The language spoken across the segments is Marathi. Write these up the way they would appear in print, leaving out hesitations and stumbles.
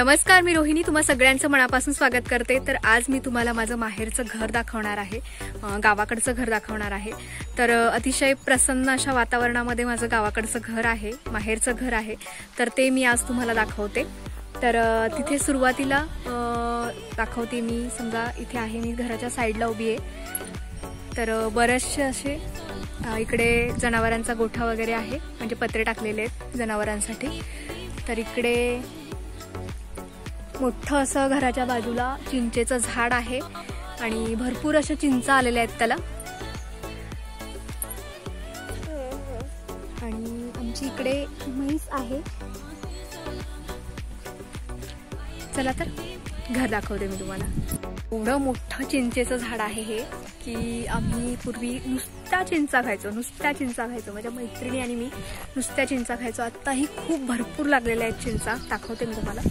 नमस्कार, मी रोहिणी तुम्हा सगळ्यांचं मनापासून स्वागत करते। तर आज मी तुम्हाला माझं माहेरचं घर दाखवणार आहे, गावाकडचं घर दाखवणार आहे। तर अतिशय प्रसन्न अशा वातावरणामध्ये माझं गावाकडचं घर आहे, माहेरचं घर आहे। तर ते मी आज तुम्हाला दाखवते। तर तिथे सुरुवातीला दाखवते मी। समजा इथे आहे, मी घराच्या साईडला उभी आहे। तर बरेचसे असे इकडे जनावरांचा गोठा वगैरे आहे, म्हणजे पत्रे टाकलेले आहेत जनावरांसाठी। तर इकडे मोठं असं घराच्या बाजूला चिंचेचं झाड आहे आणि भरपूर अशा चिंचा आलेल्या आहेत त्याला। आणि आमची इकडे म्हैस आहे। चला तर घर दाखवते मी तुम्हाला। एवढं मोठं चिंचेचं झाड आहे हे की आम्ही पूर्वी नुसत्या चिंचा खायचो, माझ्या मैत्रिणी आणि मी नुसत्या चिंचा खायचो। आताही खूप भरपूर लागलेल्या आहेत चिंचा, दाखवते मी तुम्हाला।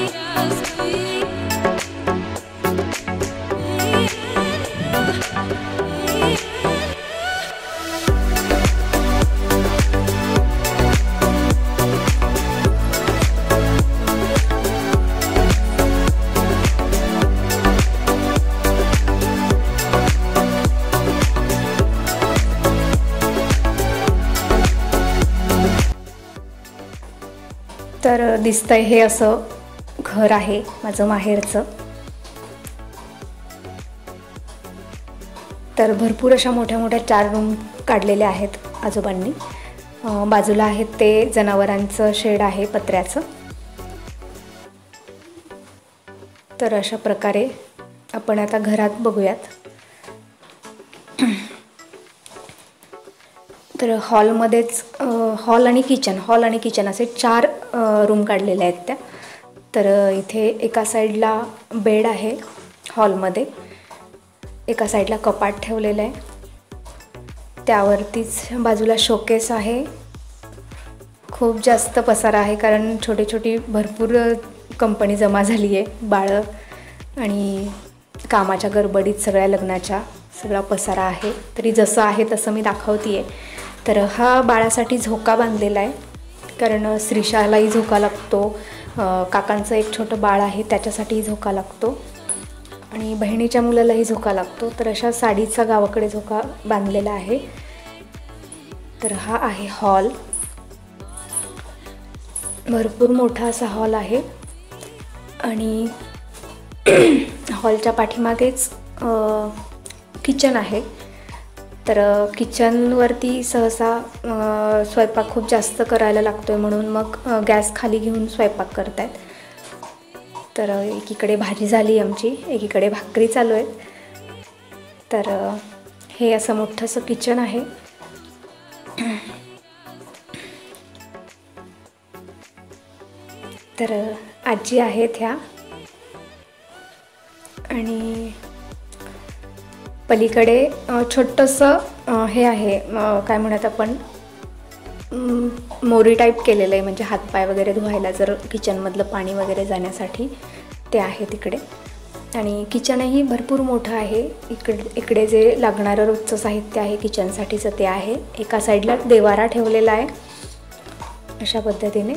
तर दिसतंय हे असं घर आहे माझं माहेरचं। तर भरपूर अशा मोठ्या मोठ्या 4 रूम काढलेल्या आहेत आजोबांनी। बाजूला आहेत ते जनावरांचं शेड आहे पत्र्याचं। तर अशा प्रकारे आपण आता घरात बघूयात। तर हॉलमध्येच हॉल आणि किचन असे 4 रूम काढलेले आहेत त्या। तर इथे एका साईडला बेड आहे हॉलमध्ये, एका साईडला कपाट ठेवलेलं आहे, त्यावरतीच बाजूला शोकेस आहे। खूप जास्त पसारा आहे कारण छोटी छोटी भरपूर कंपनी जमा झाली आहे, बाळं आणि कामाच्या गडबडीत सगळ्या लग्नाच्या सगळा पसारा आहे। तरी जसं आहे तसं मी दाखवते। तर हा बाळासाठी झोका बांधलेला आहे कारण श्रीशालाही झोका लागतो, काकांचं एक छोटं बाळ आहे त्याच्यासाठीही झोका लागतो आणि बहिणीच्या मुलालाही झोका लागतो। तर अशा साडीचा गावाकडे झोका बांधलेला आहे। तर हा आहे हॉल, भरपूर मोठा असा हॉल आहे आणि हॉलच्या पाठीमागेच किचन आहे। तर किचनवरती सहसा स्वयंपाक खूप जास्त करायला लागतोय म्हणून मग गॅस खाली घेऊन स्वयंपाक करतायत। तर एकीकडे भाजी झाली आमची, एकीकडे भाकरी चालू आहेत। तर हे असं मोठंसं किचन आहे। तर आजी आहेत ह्या आणि पलीकडे छोटंसं हे आहे, काय म्हणत आपण, मोरी टाईप केलेलं आहे, म्हणजे हातपाय वगैरे धुवायला जर किचनमधलं पाणी वगैरे जाण्यासाठी ते आहे तिकडे। आणि किचनही भरपूर मोठं आहे। इकडे जे लागणारं रोजचं साहित्य आहे किचनसाठीचं ते आहे। एका साईडला देवारा ठेवलेला आहे अशा पद्धतीने।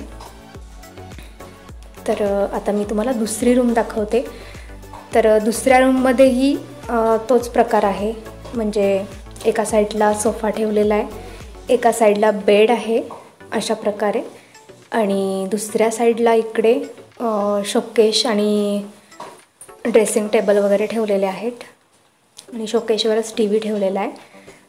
तर आता मी तुम्हाला दुसरी रूम दाखवते। तर दुसऱ्या रूममध्येही तोच प्रकार आहे, म्हणजे एका साईडला सोफा ठेवलेला आहे, एका साईडला बेड आहे अशा प्रकारे, आणि दुसऱ्या साईडला इकडे शोकेश आणि ड्रेसिंग टेबल वगैरे ठेवलेले आहेत आणि शोकेशवरच TV ठेवलेला आहे।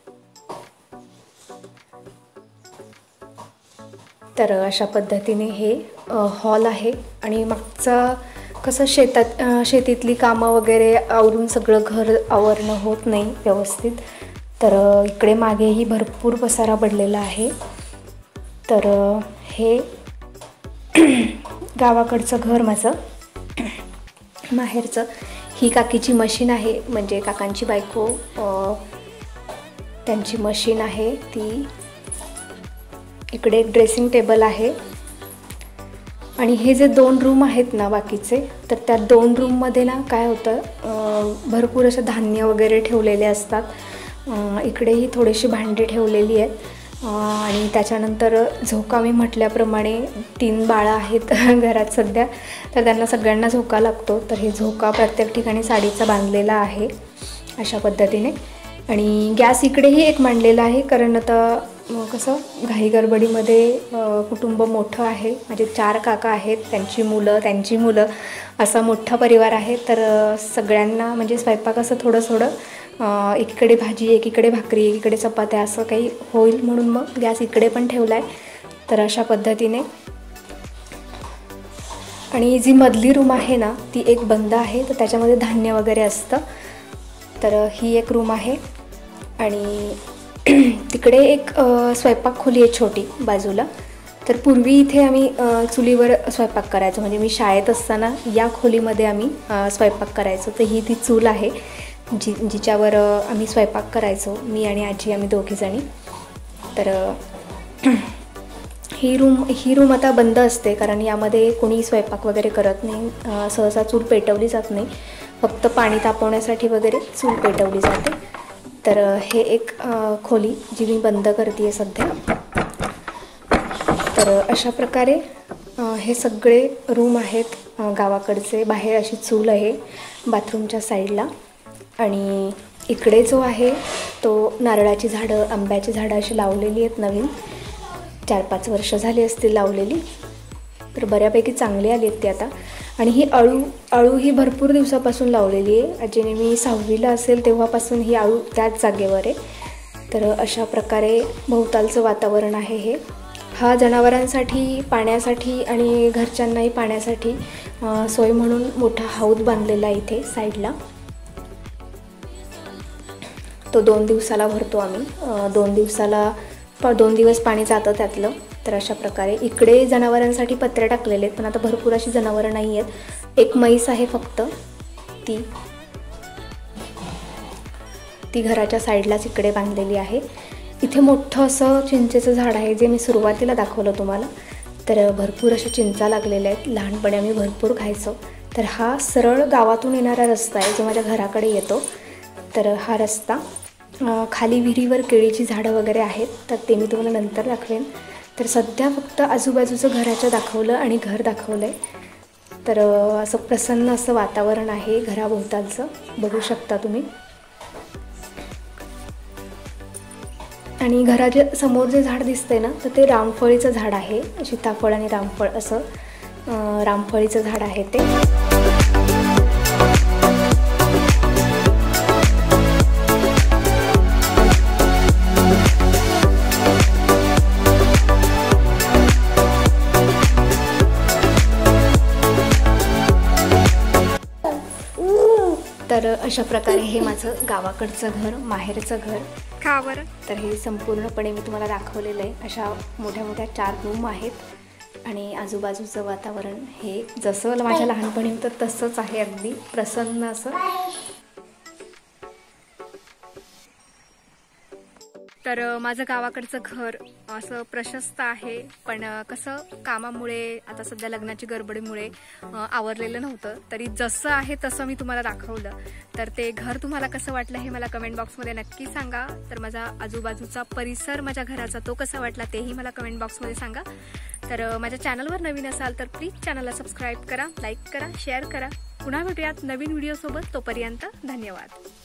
तर अशा पद्धतीने हे हॉल आहे। आणि मागचं कसं शेतीतली कामं वगैरे आवरून सगळं घर आवरणं होत नाही व्यवस्थित, तर इकडे मागेही भरपूर पसारा पडलेला आहे। तर हे गावाकडचं घर माझं माहेरचं। ही काकीची मशीन आहे, म्हणजे काकांची बायको त्यांची मशीन आहे ती। इकडे एक ड्रेसिंग टेबल आहे आणि हे जे 2 रूम आहेत ना बाकीचे, तर त्या 2 रूममध्ये ना काय होतं, भरपूर असं धान्य वगैरे ठेवलेले असतात। इकडेही थोडीशी भांडी ठेवलेली आहेत आणि त्याच्यानंतर झोका मी म्हटल्याप्रमाणे 3 बाळं आहेत घरात सध्या, तर त्यांना सगळ्यांना झोका लागतो. तर हे झोका प्रत्येक ठिकाणी साडीचा बांधलेला आहे अशा पद्धतीने. आणि गॅस इकडेही एक मांडलेला आहे, कारण आता कसं घाई गडबडीमध्ये कुटुंब मोठं आहे. माझे 4 काका आहेत, त्यांची मुलं असा मोठा परिवार आहे. तर सगळ्यांना म्हणजे स्वयंपाक असं थोडं एकीकडे भाजी, एकीकडे भाकरी, एकीकडे चपात्या असं काही होईल म्हणून मग गॅस इकडे पण ठेवला आहे. तर अशा पद्धतीने. आणि जी मधली रूम आहे ना ती एक बंद आहे, तर त्याच्यामध्ये धान्य वगैरे असतं. तर ही एक रूम आहे. आणि तिकडे एक स्वयंपाक खोली आहे छोटी बाजूला. तर पूर्वी इथे आम्ही चुलीवर स्वयंपाक करायचो, म्हणजे मी शाळेत असताना या खोलीमध्ये आम्ही स्वयंपाक करायचो. तर ही ती चूल आहे जिच्यावर आम्ही स्वयंपाक करायचो, मी आणि आजी, आम्ही दोघीजणी. तर ही रूम आता बंद असते, कारण यामध्ये कोणी स्वयंपाक वगैरे करत नाही. सहसा चूल पेटवली जात नाही, फक्त पाणी तापवण्यासाठी वगैरे चूल पेटवली जाते. तर हे एक खोली जी मी बंद करते आहे सध्या. तर अशा प्रकारे हे सगळे रूम आहेत गावाकडचे. बाहेर अशी चूल आहे बाथरूमच्या साईडला. आणि इकडे जो आहे तो नारळाची झाडं, आंब्याची झाडं अशी लावलेली आहेत नवीन. 4-5 वर्ष झाली असतील लावलेली. तर बऱ्यापैकी चांगली आली आहेत ती आता. आणि ही अळू ही भरपूर दिवसापासून लावलेली आहे. आजीने मी 6वीला असेल तेव्हापासून ही अळू त्याच जागेवर आहे. तर अशा प्रकारे भोवतालचं वातावरण आहे हे. हा जनावरांसाठी, पाण्यासाठी आणि घरच्यांनाही पाण्यासाठी सोय म्हणून मोठा हौद बांधलेला आहे इथे साईडला. तो 2 दिवसाला भरतो आम्ही. 2 दिवस पाणी जातं त्यातलं. तर अशा प्रकारे इकडे जनावरांसाठी पत्रे टाकलेले आहेत, पण आता भरपूर अशी जनावरं नाही आहेत. एक म्हैस आहे फक्त, ती घराच्या साईडलाच इकडे बांधलेली आहे. इथे मोठं असं चिंचेचं झाड आहे, जे मी सुरुवातीला दाखवलं तुम्हाला. तर भरपूर अशा चिंचा लागलेल्या आहेत. लहानपणी आम्ही भरपूर खायचो. तर हा सरळ गावातून येणारा रस्ता आहे जो माझ्या घराकडे येतो. तर हा रस्ता, खाली विहिरीवर केळीची झाडं वगैरे आहेत, तर ते मी तुम्हाला नंतर दाखवेन. तर सध्या फक्त आजूबाजूचं घराचं दाखवलं आणि घर दाखवलं आहे. तर असं प्रसन्न असं वातावरण आहे घराभोवतालचं, बघू शकता तुम्ही. आणि घराच्या समोर जे झाड दिसतंय ना, तर ते रामफळीचं झाड आहे. सीताफळ आणि रामफळ असं रामफळीचं झाड आहे ते. तर अशा प्रकारे हे माझं गावाकडचं घर, माहेरचं घर. का बरं? तर हे संपूर्णपणे मी तुम्हाला दाखवलेलं आहे. अशा मोठ्या मोठ्या 4 रूम आहेत आणि आजूबाजूचं वातावरण हे जसं माझ्या लहानपणी होतं तसंच आहे, अगदी प्रसन्न असं. तर माझं गावाकडचं घर असं प्रशस्त आहे, पण कसं कामामुळे आता सध्या लग्नाची गडबडीमुळे आवरलेलं नव्हतं. तरी जसं आहे तसं मी तुम्हाला दाखवलं. तर ते घर तुम्हाला कसं वाटलं हे मला कमेंट बॉक्समध्ये नक्की सांगा. तर माझा आजूबाजूचा परिसर माझ्या घराचा तो कसा वाटला तेही मला कमेंट बॉक्समध्ये सांगा. तर माझ्या चॅनलवर नवीन असाल तर प्लीज चॅनलला सबस्क्राईब करा, लाईक करा, शेअर करा. पुन्हा भेटूयात नवीन व्हिडिओसोबत. तोपर्यंत धन्यवाद.